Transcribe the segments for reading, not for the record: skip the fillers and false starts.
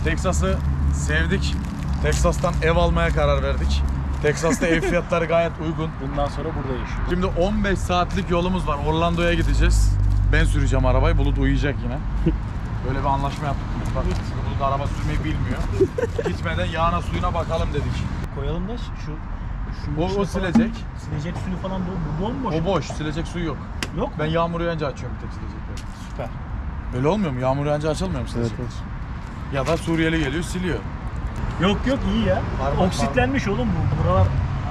Texas'ı sevdik. Texas'tan ev almaya karar verdik. Texas'ta ev fiyatları gayet uygun. Bundan sonra burada yaşıyoruz. Şimdi 15 saatlik yolumuz var. Orlando'ya gideceğiz. Ben süreceğim arabayı. Bulut uyuyacak yine. Böyle bir anlaşma yaptık. Bak, Bulut araba sürmeyi bilmiyor. Gitmeden yağına suyuna bakalım dedik. Koyalım da şu O silecek. Silecek suyu falan bu bomboş. O boş. Silecek suyu yok. Yok. Ben yağmur yağınca açıyorum bir tek silecekleri. Süper. Öyle olmuyor mu? Yağmur yağınca açılmıyor mu silecek? Evet. Ya da Suriyeli geliyor siliyor. Yok iyi ya. Oksitlenmiş oğlum bu. Buralar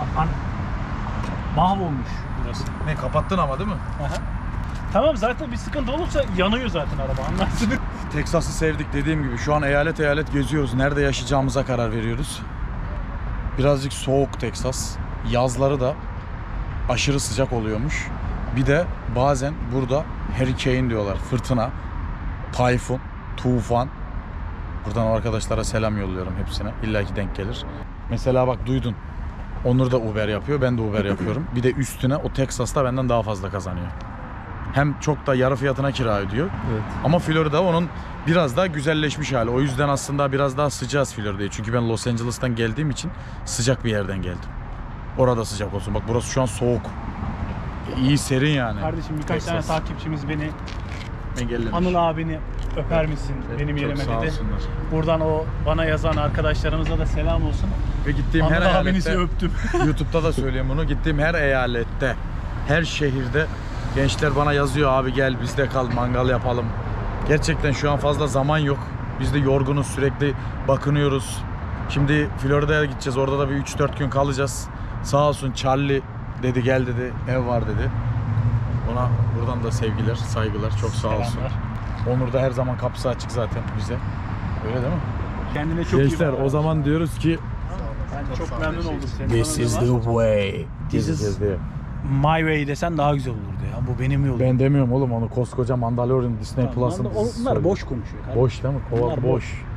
mahvolmuş burası. Ne kapattın ama değil mi? Aha. Tamam zaten bir sıkıntı olursa yanıyor zaten araba anlarsın. Texas'ı sevdik dediğim gibi. Şu an eyalet eyalet geziyoruz. Nerede yaşayacağımıza karar veriyoruz. Birazcık soğuk Texas. Yazları da aşırı sıcak oluyormuş. Bir de bazen burada hurricane diyorlar. Fırtına, tayfun, tufan. Buradan o arkadaşlara selam yolluyorum hepsine. İlla ki denk gelir. Mesela bak duydun. Onur da Uber yapıyor. Ben de Uber yapıyorum. Bir de üstüne o Texas'ta benden daha fazla kazanıyor. Hem çok da yarı fiyatına kira ödüyor. Evet. Ama Florida onun biraz daha güzelleşmiş hali. O yüzden aslında biraz daha sıcağız Florida'ya. Çünkü ben Los Angeles'tan geldiğim için sıcak bir yerden geldim. Orada sıcak olsun. Bak burası şu an soğuk. İyi serin yani. Kardeşim birkaç Texas. tane takipçimiz beni engellemiş. Anıl abini öper misin benim yerime Çok sağ dedi. olsunlar. Buradan o bana yazan arkadaşlarımıza da selam olsun. Ve gittiğim her Anıl abinizi eyalette, öptüm. YouTube'da da söyleyeyim bunu. Gittiğim her eyalette, her şehirde gençler bana yazıyor, abi gel bizde kal, mangal yapalım. Gerçekten şu an fazla zaman yok. Biz de yorgunuz, sürekli bakınıyoruz. Şimdi Florida'ya gideceğiz. Orada da bir 3-4 gün kalacağız. Sağ olsun Charlie dedi, gel dedi, ev var dedi. Ona buradan da sevgiler, saygılar. Çok sağ olsun. Selamlar. Onur da her zaman kapısı açık zaten bize. Öyle değil mi? Kendine çok iyi Gençler bak. o zaman diyoruz ki Ben çok memnun oldum seni. This is the way. This is my way desen daha güzel olurdu ya. Bu benim yolum. Ben demiyorum oğlum onu, koskoca Mandalorian Disney Tamam, Plus'ın onlar boş konuşuyor. Kardeşim. Boş değil mi? Kova Bunlar boş.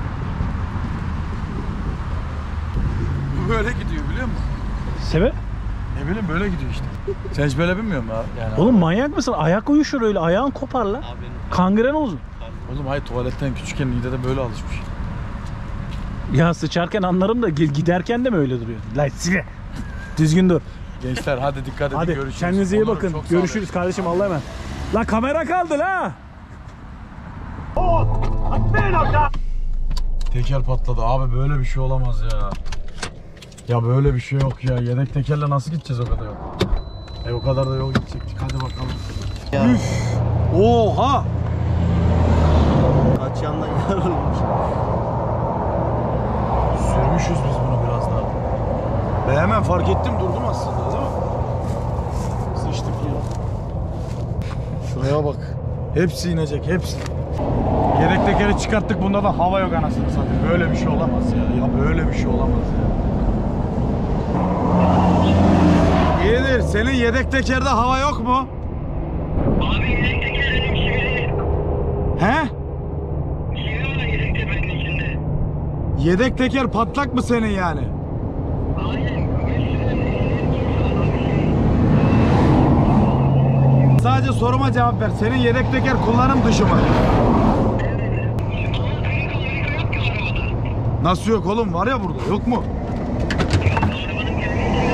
Bu böyle gidiyor biliyor musun? Sebep? Ne bileyim böyle gidiyor işte. Sen hiç böyle bilmiyor musun abi? Yani Oğlum manyak mısın? Ayak uyuşur öyle. Ayağın kopar la. Kangren olsun. Oğlum hayır, tuvaletten küçükken Niğde'de böyle alışmış. Ya sıçarken anlarım da giderken de mi öyle duruyor? Lan sile. Düzgün dur. Gençler hadi dikkat edin, Hadi görüşürüz. kendinize iyi Onur, bakın. çok sağ ol. Görüşürüz kardeşim, Allah'a emanet. La kamera kaldı la. Teker patladı abi, böyle bir şey olamaz ya. Ya böyle bir şey yok ya. Yedek tekerle nasıl gideceğiz o kadar yol? O kadar da yol gidecektik. Hadi bakalım. Ya. Üf! Oha! Kaç yandan yarılmış. Sürmüşüz biz bunu biraz daha. Ben hemen fark ettim, durdum aslında değil mi? Sıçtık ya. Şuraya bak. Hepsi inecek, hepsi. Yedek tekeri çıkarttık, bunda da hava yok anasını satayım. Böyle bir şey olamaz ya. Ya böyle bir şey olamaz ya. İyidir. Senin yedek tekerde hava yok mu? Abi yedek teker dedim şimdi. He? Şimdi var yedek tekerin içinde. Yedek teker patlak mı senin yani? Aynen. Sadece soruma cevap ver. Senin yedek teker kullanım dışı mı? Ama senin Amerika yok ki arabada. Nasıl yok oğlum? Var ya burada. Yok mu? Arabanın kendisi.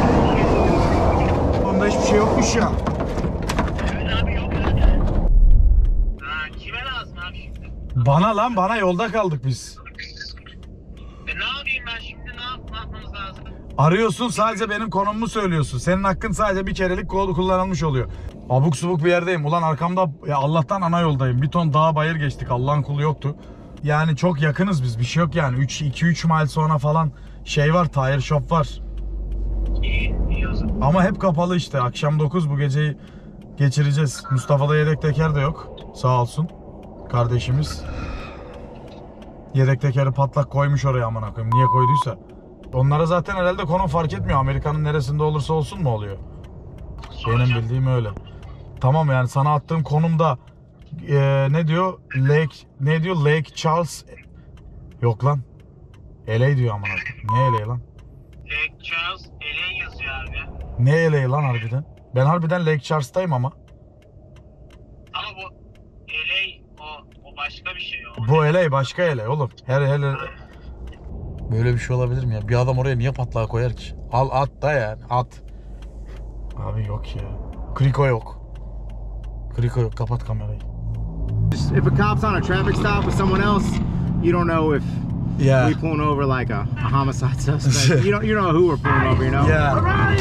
Onda hiçbir şey yokmuş ya. Evet abi yok zaten. Ha, kime lazım abi şimdi? Bana lan, bana, yolda kaldık biz. Ne yapayım ben şimdi, ne yapmamız lazım? Arıyorsun, sadece benim konumumu söylüyorsun. Senin hakkın sadece bir kerelik kod kullanılmış oluyor. Abuk subuk bir yerdeyim. Ulan arkamda ya Allah'tan ana yoldayım. Bir ton dağ bayır geçtik. Allah'ın kulu yoktu. Yani çok yakınız biz. Bir şey yok yani. 2-3 mile sonra falan şey var. Tire shop var. İyi o zaman. Ama hep kapalı işte. Akşam 9 bu geceyi geçireceğiz. Mustafa'da yedek teker de yok. Sağ olsun. Kardeşimiz. Yedek tekeri patlak koymuş oraya, amına koyayım. Niye koyduysa. Onlara zaten herhalde konum fark etmiyor. Amerika'nın neresinde olursa olsun mu oluyor? Benim bildiğim öyle. Tamam yani sana attığım konumda ne diyor? Lake Charles. Yok lan. LA diyor amına koyayım. Ne LA lan? Lake Charles LA yazıyor abi. Ne LA lan harbiden? Ben harbiden Lake Charles'tayım ama. Ama bu LA o başka bir şey o. Bu ele başka ele oğlum. Her böyle bir şey olabilir mi ya? Bir adam oraya niye patlağı koyar ki? Al at da yani at. Abi yok ya. Kriko yok. Kriko yok. Kapat kamerayı. If a cop's on a traffic stop with someone else, you don't know if Yeah. we pulling over like a homicide suspect. you know who we're pulling over, you know? Yeah.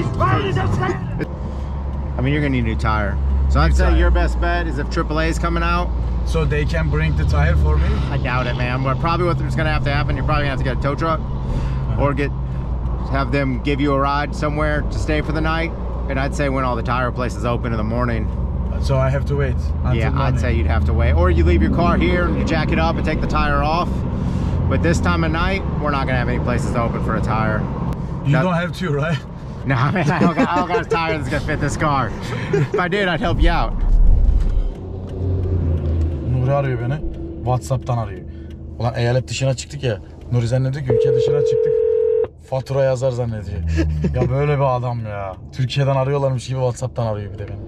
I mean, you're gonna need a new tire. So I'd say tire. your best bet is if AAA is coming out. So they can bring the tire for me? I doubt it, man. But probably what's gonna have to happen, you're probably gonna have to get a tow truck, or have them give you a ride somewhere to stay for the night. And I'd say when all the tire places open in the morning. So I have to wait until Yeah, morning. I'd say you'd have to wait. Or you leave your car here and you jack it up and take the tire off. But this time of night, we're not gonna have any places to open for a tire. You don't have to, right? No, man, I don't got a tire that's gonna fit this car. If I did, I'd help you out. Nuri arıyor beni. WhatsApp'tan arıyor. Ulan eyalet dışına çıktık ya. Nuri zannediyor ki ülke dışına çıktık. Fatura yazar zannediyor. Ya böyle bir adam ya. Türkiye'den arıyorlarmış gibi WhatsApp'tan arıyor bir de beni.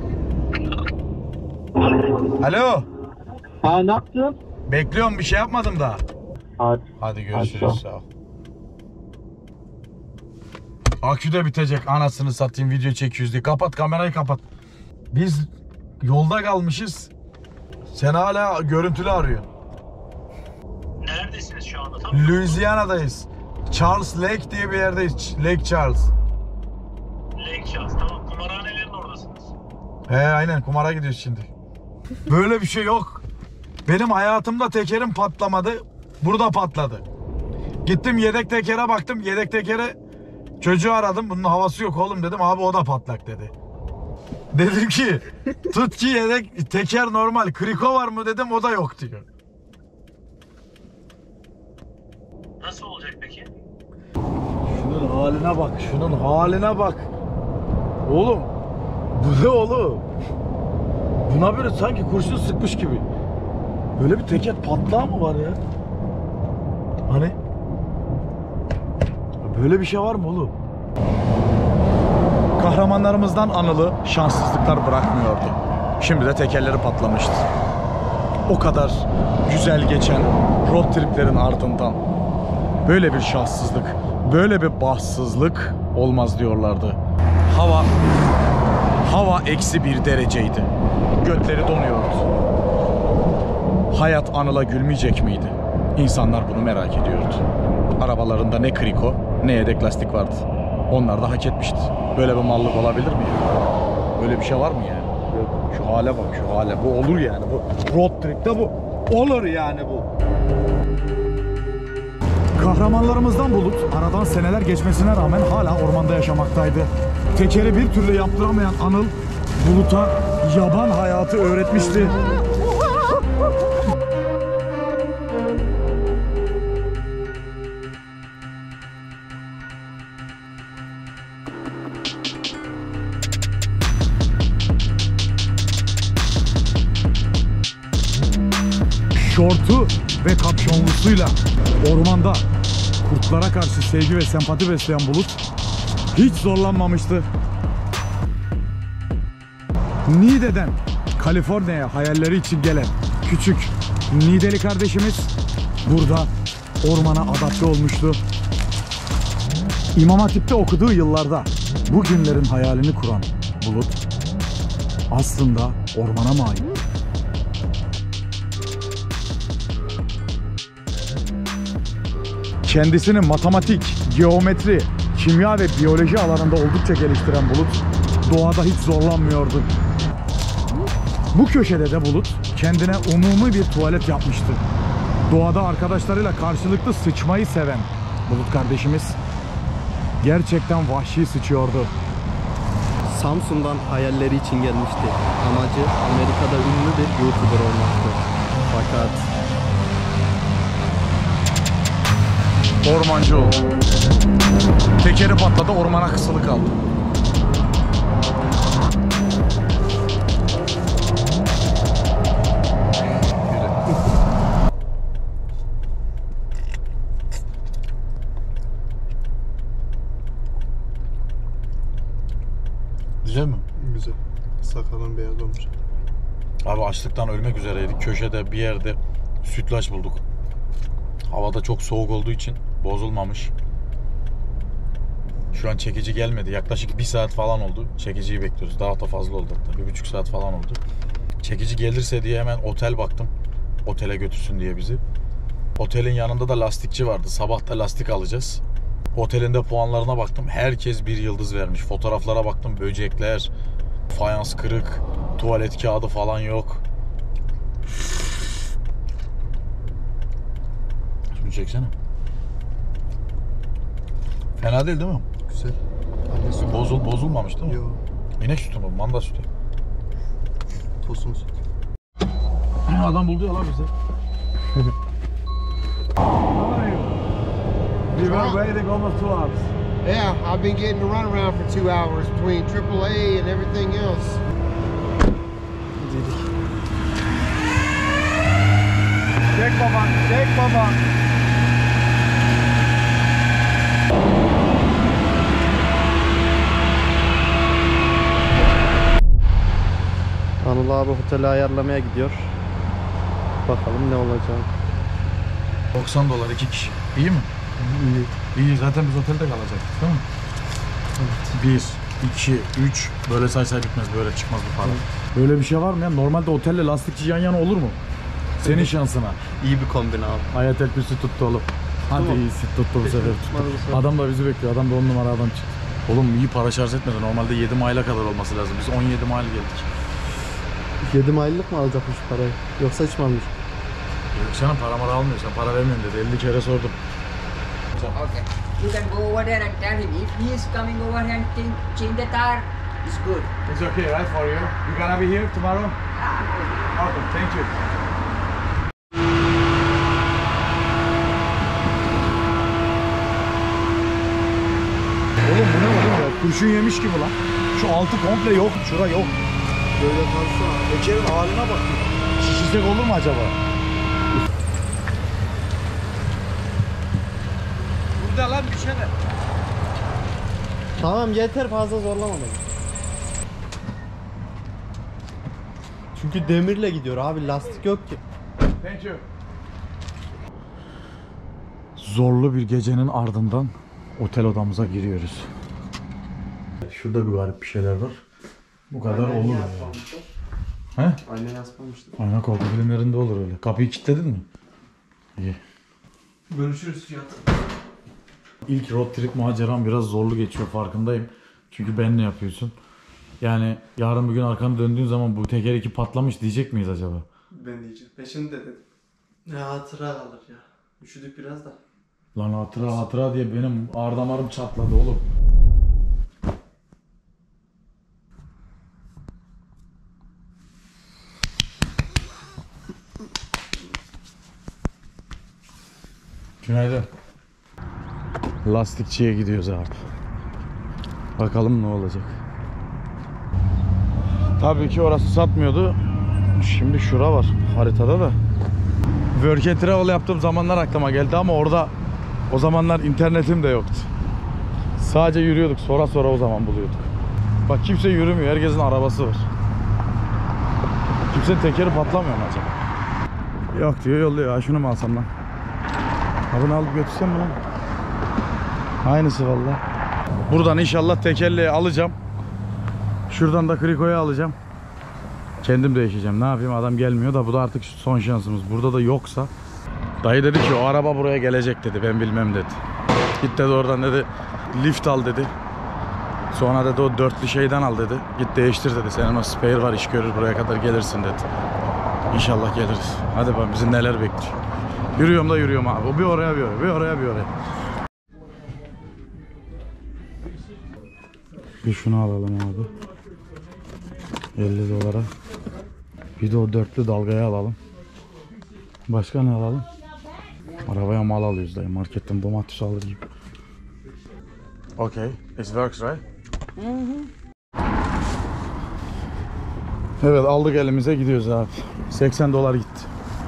Alo. Ha, ne yaptın? Bekliyorum, bir şey yapmadım daha. Hadi. Hadi görüşürüz, sağ ol. Akü de bitecek, anasını satayım, video çekiyoruz diye. Kapat kamerayı, kapat. Biz yolda kalmışız. Sen hala görüntülü arıyorsun. Neredesiniz şu anda? Tam Louisiana'dayız. Charles Lake diye bir yerdeyiz. Lake Charles. Lake Charles. Tamam. Kumarhanelerin oradasınız. He aynen, kumara gidiyoruz şimdi. Böyle bir şey yok. Benim hayatımda tekerim patlamadı. Burada patladı. Gittim yedek tekere baktım. Yedek tekere çocuğu aradım. Bunun havası yok oğlum dedim. Abi o da patlak dedi. Dedim ki tut ki yedek teker normal. Kriko var mı dedim. O da yok diyor. Nasıl olacak peki? Şunun haline bak. Şunun haline bak. Oğlum. Bu ne oğlum? Buna böyle sanki kurşun sıkmış gibi. Böyle bir teker patlağı mı var ya? Hani? Böyle bir şey var mı oğlum? Kahramanlarımızdan anılı şanssızlıklar bırakmıyordu. Şimdi de tekerleri patlamıştı. O kadar güzel geçen road triplerin ardından böyle bir şanssızlık, böyle bir bahtsızlık olmaz diyorlardı. Hava eksi 1 dereceydi. Götleri donuyordu. Hayat Anıl'a gülmeyecek miydi? İnsanlar bunu merak ediyordu. Arabalarında ne kriko ne yedek lastik vardı. Onlar da hak etmişti. Böyle bir mallık olabilir mi ya? Böyle bir şey var mı yani? Şu hale bak, şu hale. Bu olur yani. Bu road trip'te bu olur yani bu. Kahramanlarımızdan Bulut aradan seneler geçmesine rağmen hala ormanda yaşamaktaydı. Tekeri bir türlü yaptıramayan Anıl Bulut'a yaban hayatı öğretmişti. Şortu ve kapşonlusuyla ormanda kurtlara karşı sevgi ve sempati besleyen Bulut hiç zorlanmamıştı. Niğde'den Kaliforniya'ya hayalleri için gelen küçük Niğdeli kardeşimiz burada ormana adapte olmuştu. İmam Hatip'te okuduğu yıllarda bu günlerin hayalini kuran Bulut aslında ormana mı ait? Kendisini matematik, geometri, kimya ve biyoloji alanında oldukça geliştiren Bulut doğada hiç zorlanmıyordu. Bu köşede de Bulut kendine umumi bir tuvalet yapmıştı. Doğada arkadaşlarıyla karşılıklı sıçmayı seven Bulut kardeşimiz gerçekten vahşi sıçıyordu. Samsun'dan hayalleri için gelmişti. Amacı Amerika'da ünlü bir YouTuber olmaktı. Fakat Ormancı oldu. Tekeri patladı, ormana kısılı kaldı. Güzel mi? Güzel. Sakalın beyaz olmuş. Abi açlıktan ölmek üzereydik. Köşede bir yerde sütlaç bulduk. Havada çok soğuk olduğu için bozulmamış. Şu an çekici gelmedi. Yaklaşık 1 saat falan oldu. Çekiciyi bekliyoruz. Daha da fazla oldu hatta. 1,5 saat falan oldu. Çekici gelirse diye hemen otel baktım. Otele götürsün diye bizi. Otelin yanında da lastikçi vardı. Sabah da lastik alacağız. Otelin de puanlarına baktım. Herkes 1 yıldız vermiş. Fotoğraflara baktım. Böcekler, fayans kırık, tuvalet kağıdı falan yok. Şunu çeksene. Fena değil mi? Güzel. Anne sütü. Bozulmamış değil mi? Yok. İnek sütü mü? Manda sütü. Tosun sütü. Adam buldu ya lan bizi. We were waiting almost 2 hours. Yeah, I've been getting to run around for 2 hours between AAA and everything else. Dedik. Çek baba, çek baba. Anıl abi oteli ayarlamaya gidiyor. Bakalım ne olacak. 90 dolar 2 kişi. İyi mi? İyi. İyi, zaten biz otelde kalacaktık değil mi? Evet. 1, 2, 3 böyle say bitmez, böyle çıkmaz bu para. Böyle bir şey var mı ya? Normalde otelle lastikçi yan yana olur mu? Senin şansına. İyi bir kombin abi. Ayatel Kürsü tuttu oğlum. Hadi Tamam. iyisin, tuttu bu sefer tuttu. Tutmadı bu sefer. Adam da bizi bekliyor. Adam da 10 numara adam çıktı. Oğlum iyi para şarj etmedi. Normalde 7 mayla kadar olması lazım. Biz 17 mayl geldik. 7 aylık mı alacakmış parayı? Yoksa hiç mi almış? Yok canım para almıyor. Sen para vermiyorsun dedi. 50 kere sordum. Okay. You can go over there and tell him if he is coming over here and change the tire, it's good. It's okay, right, for you? You gonna be here tomorrow? Okay, thank you. Oğlum bu ne oğlum ya? Kurşun yemiş gibi lan. Şu altı komple yok. Şura yok. Böyle kalsa abi. Tekerin haline bak. Şişirsek olur mu acaba? Burada lan bir şeyler. Tamam yeter, fazla zorlama beni. Çünkü demirle gidiyor abi, lastik yok ki. Thank you. Zorlu bir gecenin ardından otel odamıza giriyoruz. Şurada bir garip bir şeyler var. Bu kadar olur mu? He? Aynen asmamıştım. Aynen, korku filmlerinde olur öyle. Kapıyı kilitledin mi? İyi. Görüşürüz Cihat. İlk road trip maceram biraz zorlu geçiyor, farkındayım. Çünkü ben ne yapıyorsun? Yani yarın bir gün arkanı döndüğün zaman bu teker 2 patlamış diyecek miyiz acaba? Ben diyeceğim. Peşini de dedim. Ne hatıra kalır ya. Üşüdük biraz da. Lan hatıra diye benim ağır damarım çatladı oğlum. Günaydın. Lastikçiye gidiyoruz abi. Bakalım ne olacak. Tabii ki orası satmıyordu. Şimdi şura var haritada da. Work and Travel yaptığım zamanlar aklıma geldi ama orada o zamanlar internetim de yoktu. Sadece yürüyorduk, sonra o zaman buluyorduk. Bak kimse yürümüyor, herkesin arabası var. Kimsenin tekeri patlamıyor mu acaba? Yok diyor, yolluyor. Ha, şunu mu alsam lan? Ha, bunu alıp götürsem mi lan? Aynısı vallahi. Buradan inşallah tekerleği alacağım. Şuradan da krikoyu alacağım. Kendim değişeceğim. Ne yapayım, adam gelmiyor da bu da artık son şansımız. Burada da yoksa. Dayı dedi ki o araba buraya gelecek dedi, ben bilmem dedi. Git dedi oradan dedi lift al dedi. Sonra dedi o dörtlü şeyden al dedi. Git değiştir dedi, senin o spare var, iş görür, buraya kadar gelirsin dedi. İnşallah geliriz. Hadi bakalım bizi neler bekliyor. Yürüyorum da yürüyorum abi. O bir oraya bir oraya, bir oraya bir oraya. Bir şunu alalım abi. 50 dolara. Bir de o dörtlü dalgayı alalım. Başka ne alalım? Arabaya mal alıyoruz dayı. Marketten domates alır gibi. Okay. It works, right? Evet, aldık elimize, gidiyoruz abi. 80 dolar gitti.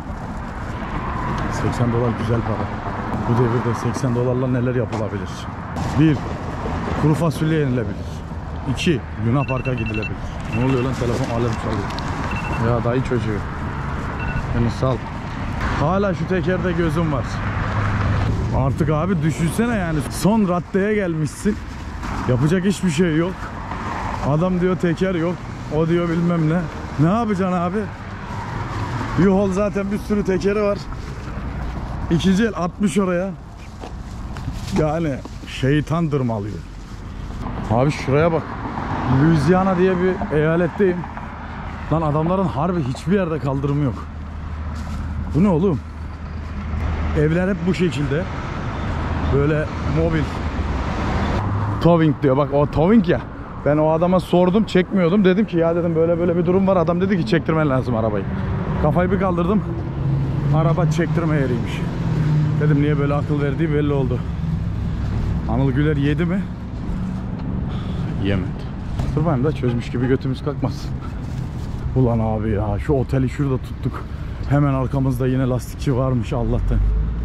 80 dolar güzel para. Bu devirde 80 dolarla neler yapılabilir? 1. Kuru fasulye yenilebilir. 2. Luna Park'a gidilebilir. Ne oluyor lan, telefon alarm çalıyor. Ya dayı çocuğu. Beni sal. Hala şu tekerde gözüm var. Artık abi düşünsene yani. Son raddeye gelmişsin. Yapacak hiçbir şey yok. Adam diyor teker yok. O diyor bilmem ne. Ne yapacaksın abi? U-Haul zaten bir sürü tekeri var. İkinci el 60 oraya. Yani şeytan dırmalıyor. Abi şuraya bak. Louisiana diye bir eyaletteyim. Lan adamların harbi hiçbir yerde kaldırımı yok. Bu ne oğlum? Evler hep bu şekilde. Böyle mobil. Towing diyor. Bak o towing ya. Ben o adama sordum, çekmiyordum. Dedim ki ya dedim böyle bir durum var. Adam dedi ki çektirmen lazım arabayı. Kafayı bir kaldırdım. Araba çektirme yeriymiş. Dedim niye böyle akıl verdiği belli oldu. Anıl Güler yedi mi? Yemedi. Durmayayım da çözmüş gibi götümüz kalkmaz. Ulan abi ya şu oteli şurada tuttuk. Hemen arkamızda yine lastikçi varmış Allah'tan.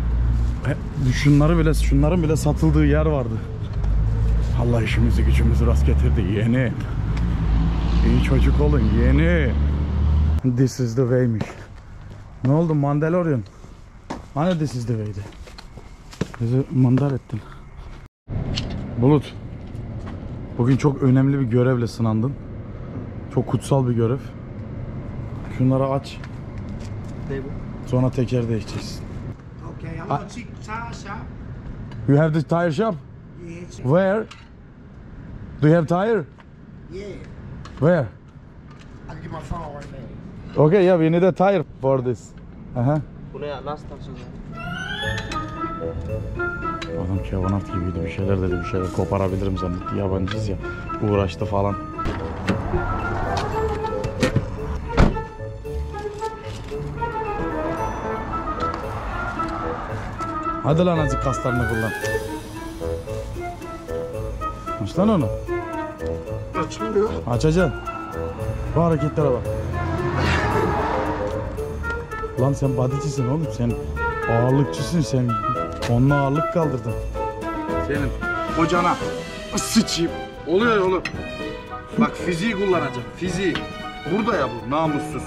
Şunların bile satıldığı yer vardı. Allah işimizi gücümüzü rast getirdi yeni. İyi çocuk olun yeni. This is the way'miş. Ne oldu Mandalorian? Hani this is the way'di? Bizi mandar ettin. Bulut. Bugün çok önemli bir görevle sınandın. Çok kutsal bir görev. Şunları aç. Sonra teker değişeceksin. Okay, I'm gonna check the tire shop. You have the tire shop? Yeah, check. Where? Do you have tire? Yeah. Where? I can get my phone right now. Okay, yeah, we need a tire for this. Aha. Adam kevanat gibiydi, bir şeyler dedi, bir şeyler koparabilirim zannetti. Yabancıyız ya, uğraştı falan. Hadi lan azıcık kaslarını kullan. Aç lan onu. Açılmıyor. Açacaksın. Bu hareketlere bak. Lan sen bodycisin oğlum, sen ağırlıkçısın sen. Onunla ağırlık kaldırdın. Senin hocana sıçayım. Oluyor oğlum. Bak fiziği kullanacağım. Fiziği. Burada ya bu namussuz.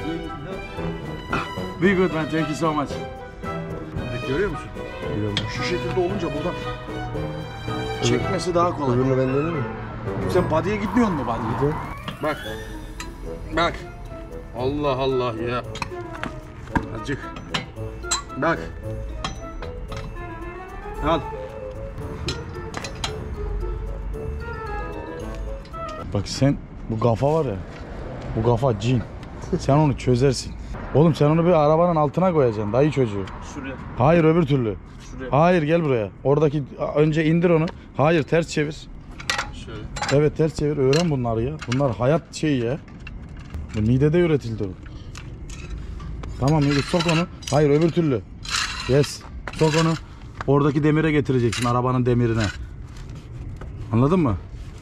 Be good man, thank you so much. Görüyor musun? Görüyorum. Şu şekilde olunca buradan çekmesi daha kolay. Öbürünü ben denir mi? Sen body'ye gitmiyor musun body'ye? Bak. Bak. Allah Allah ya. Acık. Bak. Al. Bak sen bu kafa var ya. Bu kafa cin. Sen onu çözersin. Oğlum sen onu bir arabanın altına koyacaksın dayı çocuğu. Şuraya. Hayır öbür türlü. Şuraya. Hayır gel buraya. Oradaki önce indir onu. Hayır ters çevir. Şöyle. Evet ters çevir. Öğren bunları ya. Bunlar hayat şeyi ya. Bu midede üretildi o. Tamam yürü sok onu. Hayır öbür türlü. Yes. Sok onu. Oradaki demire getireceksin. Arabanın demirine. Anladın mı?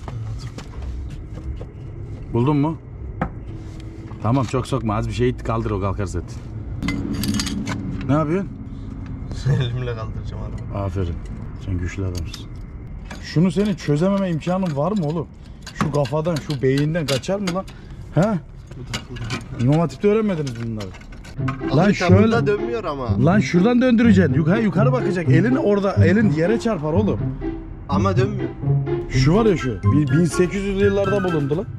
Buldun mu? Tamam çok sokma. Az bir şey it kaldır o kalkar zaten. Ne yapıyorsun? Elimle kaldıracağım arabayı. Aferin. Sen güçlü adamsın. Şunu senin çözememe imkanın var mı oğlum? Şu kafadan, şu beyinden kaçar mı lan? He? İmam Hatip'te öğrenmediniz bunları. Lan şöyle dönmüyor ama. Lan şuradan döndüreceksin. Yukarı bakacak. Elin orada, elin yere çarpar oğlum. Ama dönmüyor. Şu var ya şu. 1800'lü yıllarda bulundu lan.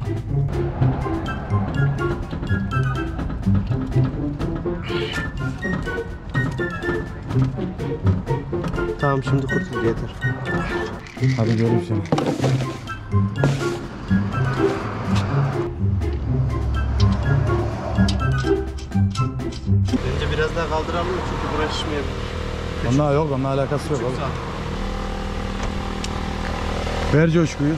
Tamam şimdi kurtul yeter. Hadi göreyim seni. Bence biraz daha kaldıralım mı çünkü burası şişmeyebilir. Onunla yok, onunla alakası yok oğlum. Ver coşkuyu.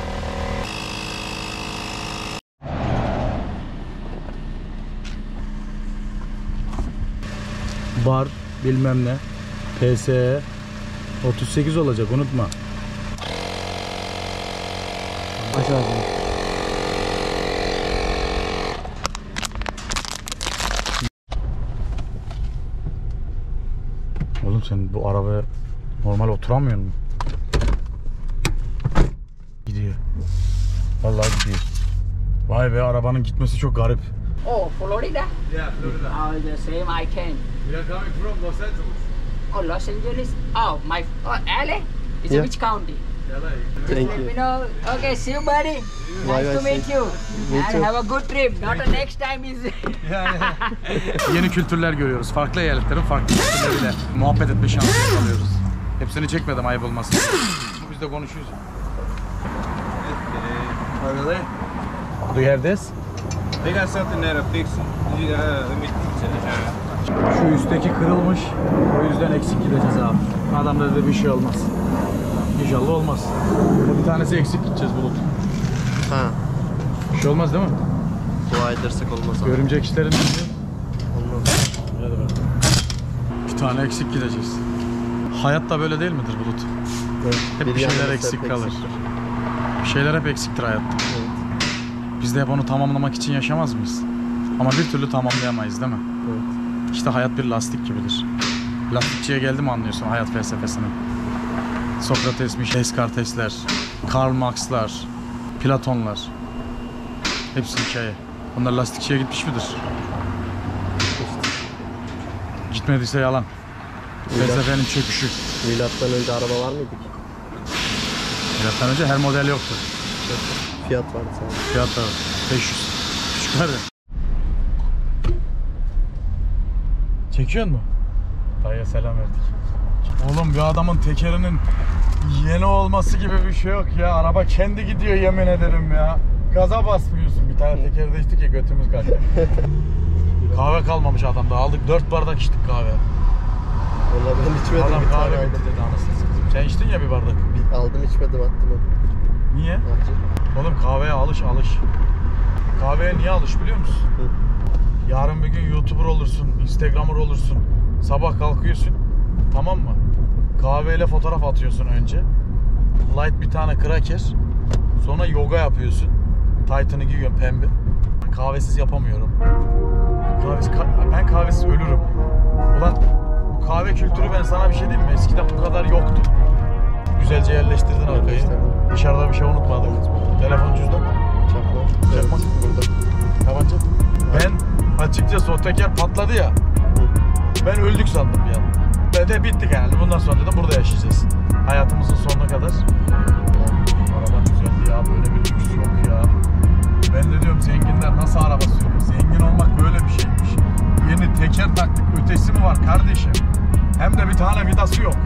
Bar bilmem ne. PSE 38 olacak unutma. Aşağı. Oğlum sen bu arabaya normal oturamıyor musun? Gidiyor. Vallahi gidiyor. Vay be arabanın gitmesi çok garip. Oh, Florida? Yeah, Florida. Oh, the same I can. We are coming from Los Angeles. Oh, Los Angeles? Oh, LA? It's Yeah. which county? LA. Thank Let you. me know. Okay, see you, buddy. Bye Nice bye, to meet see you. Me And too. have a good trip. Not a next time is. Yeni kültürler görüyoruz. Farklı eyaletlerin farklı kültürleriyle muhabbet etme şansı yakalıyoruz. Hepsini çekmedim ayıp olmasın. Biz de konuşuyoruz. Oh, really? Do you have this? They got something that'll fix it. Let me teach it. Şu üstteki kırılmış. O yüzden eksik gideceğiz abi. Adam dedi bir şey olmaz. İnşallah olmaz. Bir tanesi eksik gideceğiz Bulut. Ha. Bir şey olmaz değil mi? Dua edersek olmaz abi. Örümcek işlerin Olmaz. Hadi bakalım. Bir tane eksik gideceğiz. Hayat da böyle değil midir Bulut? Hep bir şeyler yanımızda eksik hep kalır. eksiktir. Bir şeyler hep eksiktir hayatta. Evet. Biz de hep onu tamamlamak için yaşamaz mıyız? Ama bir türlü tamamlayamayız değil mi? Evet. İşte hayat bir lastik gibidir. Lastikçiye geldi mi anlıyorsun hayat felsefesini? Sokrates'miş, Descartes'ler, Karl Marx'lar, Platonlar. Hepsi hikaye. Onlar lastikçiye gitmiş midir? Gitmediyse yalan. Felsefenin çöküşü. Milattan önce araba var mıydı ki? Milattan önce her model yoktu. Fiyat vardı sadece. Fiyatlar 500. Küçük var ya. Çekiyor mu? Dayıya selam verdik. Oğlum bir adamın tekerinin yeni olması gibi bir şey yok ya. Araba kendi gidiyor yemin ederim ya. Gaza basmıyorsun. Bir tane teker değiştik ya götümüz kaçtı. Kahve kalmamış adamda. Aldık 4 bardak içtik kahve. Valla ben içmedim, Adam bir tane kahve aldım. bitti dedi anasını satayım. Sen içtin ya bir bardak. Aldım içmedim, attım onu. Niye? Acı. Oğlum kahveye alış. Kahveye niye alış biliyor musun? Yarın bir gün YouTuber olursun, Instagramer olursun. Sabah kalkıyorsun, tamam mı? Kahveyle fotoğraf atıyorsun önce. Light bir tane kraker. Sonra yoga yapıyorsun. Titan'ı giyiyorsun pembe. Ben kahvesiz yapamıyorum. Ben kahvesiz ölürüm. Ulan bu kahve kültürü ben sana bir şey diyeyim mi? Eskiden bu kadar yoktu. Güzelce yerleştirdin arkayı. Yerleştirdim. Dışarıda bir şey unutmadık. Telefon, cüzdan. Çakma. Çakmak. Burada. Tabanca. Ben açıkçası o teker patladı ya. Ben öldük sandım bir an. Ve de bittik herhalde. Bundan sonra da burada yaşayacağız. Hayatımızın sonuna kadar. Araba güzeldi ya. Böyle bir lüks yok ya. Ben de diyorum zenginler nasıl araba sürüyor? Zengin olmak böyle bir şeymiş. Yeni teker taktık. Ötesi mi var kardeşim? Hem de bir tane vidası yok.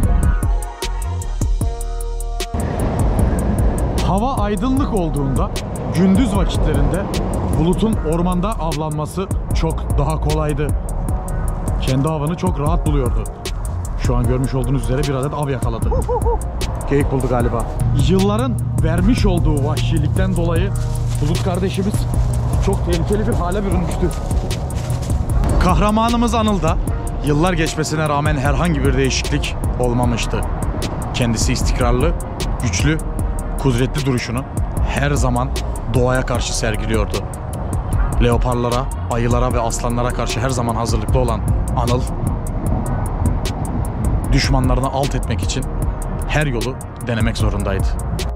Hava aydınlık olduğunda gündüz vakitlerinde Bulut'un ormanda avlanması çok daha kolaydı. Kendi avını çok rahat buluyordu. Şu an görmüş olduğunuz üzere bir adet av yakaladı. Geyik buldu galiba. Yılların vermiş olduğu vahşilikten dolayı Bulut kardeşimiz çok tehlikeli bir hale bürünmüştü. Kahramanımız Anıl'da yıllar geçmesine rağmen herhangi bir değişiklik olmamıştı. Kendisi istikrarlı, güçlü, kudretli duruşunu her zaman doğaya karşı sergiliyordu. Leoparlara, ayılara ve aslanlara karşı her zaman hazırlıklı olan Anıl, düşmanlarını alt etmek için her yolu denemek zorundaydı.